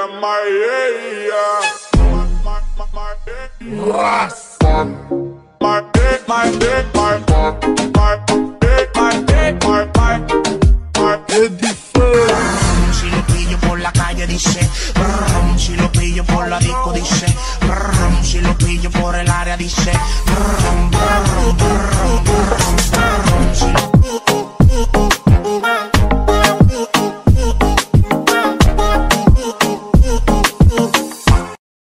Si lo pillo por la calle dice, si lo pillo por la disco dice, si lo pillo por el área dice.